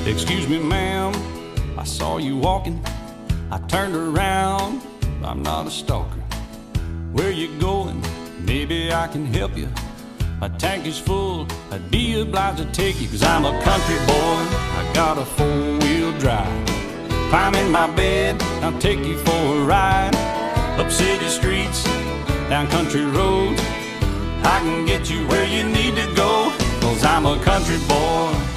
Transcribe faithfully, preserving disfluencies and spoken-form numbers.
Excuse me, ma'am, I saw you walking. I turned around, I'm not a stalker. Where you going? Maybe I can help you. My tank is full, I'd be obliged to take you. Cause I'm a country boy, I got a four-wheel drive. Climb in my bed, I'll take you for a ride. Up city streets, down country roads, I can get you where you need to go. Cause I'm a country boy,